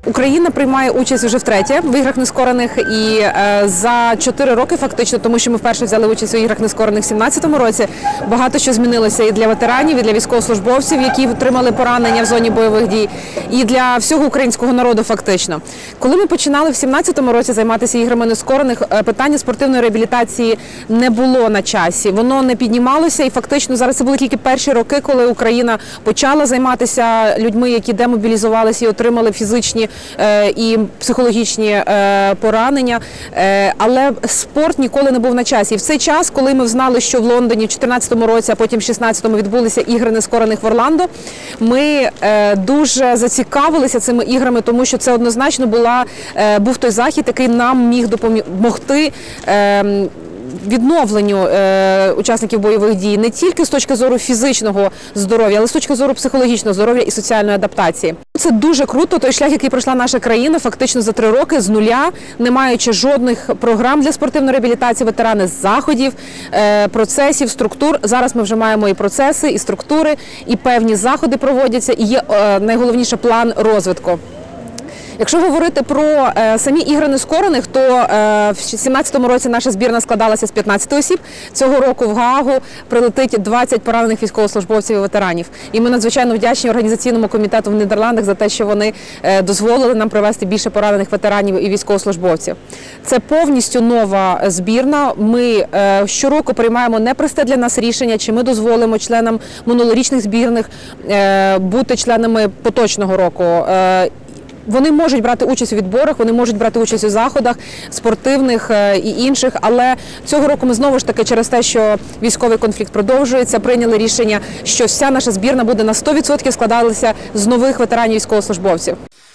Україна приймає участь вже втретє в іграх нескорених і за 4 роки фактично, тому що ми вперше взяли участь у іграх нескорених в 2017 році, багато що змінилося і для ветеранів, і для військовослужбовців, які отримали поранення в зоні бойових дій, і для всього українського народу фактично. Коли ми починали в 2017 році займатися іграми нескорених, питання спортивної реабілітації не було на часі, воно не піднімалося і фактично зараз це були тільки перші роки, коли Україна почала займатися людьми, які демобілізувалися і отримали фізичні і психологічні поранення, але спорт ніколи не був на часі. І в цей час, коли ми знали, що в Лондоні в 2014 році, а потім в 2016 відбулися ігри нескорених в Орландо, ми дуже зацікавилися цими іграми, тому що це однозначно був той захід, який нам міг допомогти відновленню учасників бойових дій не тільки з точки зору фізичного здоров'я, але з точки зору психологічного здоров'я і соціальної адаптації. Це дуже круто, той шлях, який пройшла наша країна фактично за 3 роки з нуля, не маючи жодних програм для спортивної реабілітації ветерани, заходів, процесів, структур. Зараз ми вже маємо і процеси, і структури, і певні заходи проводяться, і є найголовніше план розвитку. Якщо говорити про самі ігри нескорених, то в 2017 році наша збірна складалася з 15 осіб. Цього року в Гаагу прилетить 20 поранених військовослужбовців і ветеранів. І ми надзвичайно вдячні організаційному комітету в Нідерландах за те, що вони дозволили нам привезти більше поранених ветеранів і військовослужбовців. Це повністю нова збірна. Ми щороку приймаємо непросте для нас рішення, чи ми дозволимо членам минулорічних збірних бути членами поточного року. Вони можуть брати участь у відборах, вони можуть брати участь у заходах спортивних і інших, але цього року ми знову ж таки через те, що військовий конфлікт продовжується, прийняли рішення, що вся наша збірна буде на 100% складалася з нових ветеранів військовослужбовців.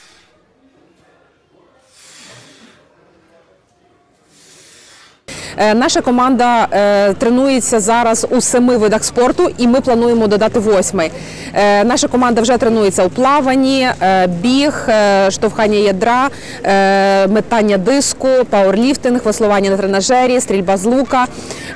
Наша команда тренується зараз у 7 видах спорту і ми плануємо додати 8-й. Наша команда вже тренується у плаванні, біг, штовхання ядра, метання диску, пауерліфтинг, веслування на тренажері, стрільба з лука.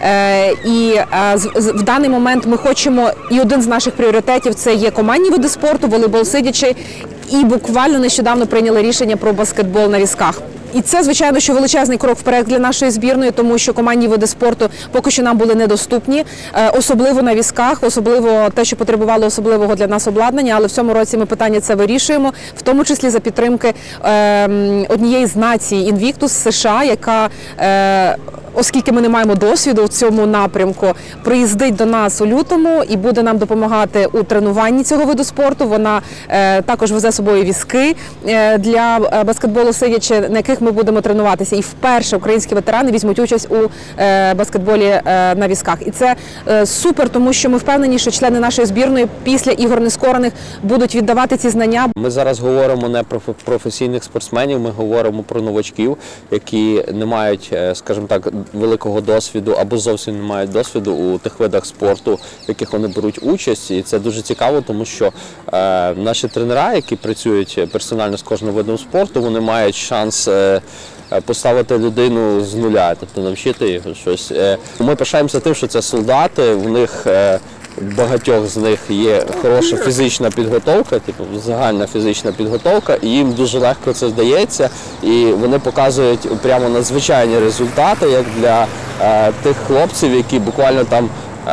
І в даний момент ми хочемо, і один з наших пріоритетів – це є командні види спорту, волейбол сидячи, і буквально нещодавно прийняли рішення про баскетбол на візках. І це, звичайно, що величезний крок вперед для нашої збірної, тому що командні види спорту поки що нам були недоступні, особливо на візках, особливо те, що потребувало особливого для нас обладнання, але в цьому році ми питання це вирішуємо, в тому числі за підтримки однієї з націй Invictus США, яка, оскільки ми не маємо досвіду в цьому напрямку, приїздить до нас у лютому і буде нам допомагати у тренуванні цього виду спорту. Вона також везе з собою візки для баскетболу сидячи, на яких ми будемо тренуватися. І вперше українські ветерани візьмуть участь у баскетболі на візках. І це супер, тому що ми впевнені, що члени нашої збірної після ігор нескорених будуть віддавати ці знання. Ми зараз говоримо не про професійних спортсменів, ми говоримо про новачків, які не мають, скажімо так, великого досвіду або зовсім не мають досвіду у тих видах спорту, в яких вони беруть участь. І це дуже цікаво, тому що наші тренера, які працюють персонально з кожним видом спорту, вони мають шанс поставити людину з нуля, тобто навчити його щось. Ми пишаємося тим, що це солдати, в них багатьох з них є хороша фізична підготовка, типу загальна фізична підготовка, і їм дуже легко це вдається, і вони показують прямо надзвичайні результати, як для тих хлопців, які буквально там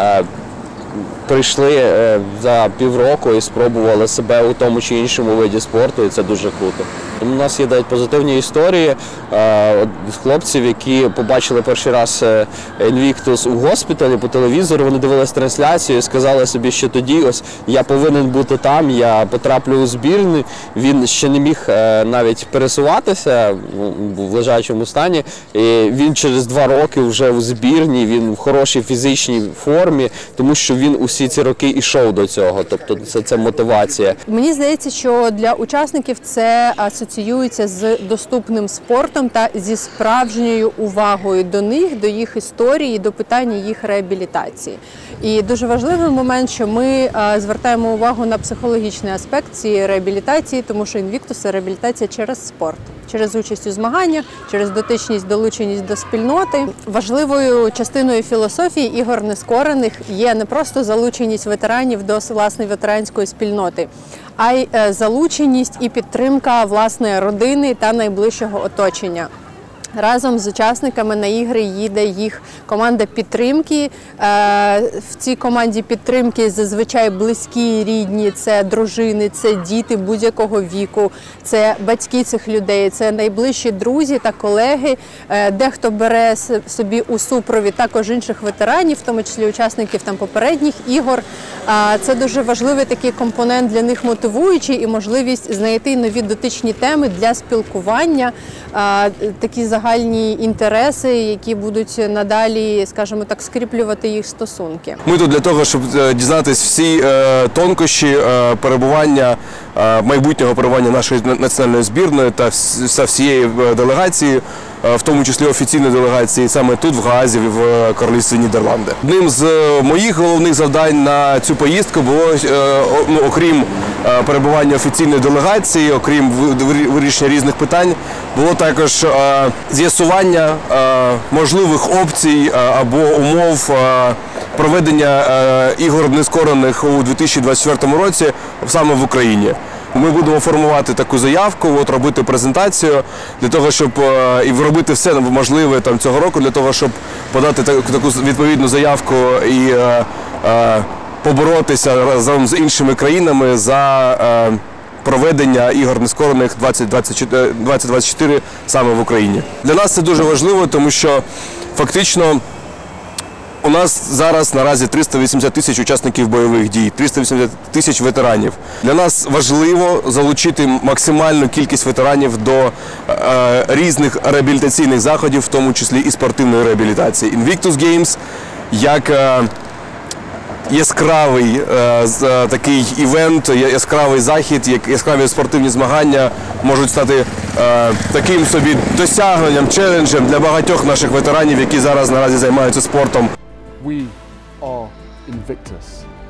прийшли за півроку і спробували себе у тому чи іншому виді спорту, і це дуже круто. У нас є навіть позитивні історії хлопців, які побачили перший раз Invictus у госпіталі по телевізору, вони дивились трансляцію і сказали собі, що тоді ось я повинен бути там, я потраплю у збірну. Він ще не міг навіть пересуватися, був в лежачому стані, і він через 2 роки вже у збірні, він в хорошій фізичній формі, тому що він усі ці роки йшов до цього, тобто це мотивація. Мені здається, що для учасників це асоціюється з доступним спортом та зі справжньою увагою до них, до їх історії, до питання їх реабілітації. І дуже важливий момент, що ми звертаємо увагу на психологічний аспект цієї реабілітації, тому що Invictus – це реабілітація через спорт. через участь у змаганнях, через дотичність, долученість до спільноти. Важливою частиною філософії ігор нескорених є не просто залученість ветеранів до власної ветеранської спільноти, а й залученість і підтримка власної родини та найближчого оточення. Разом з учасниками на ігри їде їх команда підтримки. В цій команді підтримки зазвичай близькі, рідні, це дружини, це діти будь-якого віку, це батьки цих людей, це найближчі друзі та колеги. Дехто бере собі у супровід також інших ветеранів, в тому числі учасників попередніх ігор. Це дуже важливий такий компонент для них мотивуючий і можливість знайти нові дотичні теми для спілкування, такі загальні інтереси, які будуть надалі, скажімо так, скріплювати їх стосунки. Ми тут для того, щоб дізнатись всі тонкощі перебування, майбутнього перебування нашої національної збірної та всієї делегації, в тому числі офіційної делегації, саме тут, в Гаазі, в Королівстві Нідерланди. Одним з моїх головних завдань на цю поїздку було, окрім перебування офіційної делегації, окрім вирішення різних питань, було також з'ясування можливих опцій або умов проведення ігор нескорених у 2024 році саме в Україні. Ми будемо формувати таку заявку, робити презентацію для того, щоб і робити все можливе цього року для того, щоб подати таку відповідну заявку і поборотися разом з іншими країнами за проведення ігор нескорених 2024 саме в Україні. Для нас це дуже важливо, тому що фактично у нас зараз наразі 380 тисяч учасників бойових дій, 380 тисяч ветеранів. Для нас важливо залучити максимальну кількість ветеранів до різних реабілітаційних заходів, в тому числі і спортивної реабілітації. Invictus Games як яскравий такий івент, яскравий захід, яскраві спортивні змагання можуть стати таким собі досягненням, челенджем для багатьох наших ветеранів, які зараз наразі займаються спортом. We are Invictus.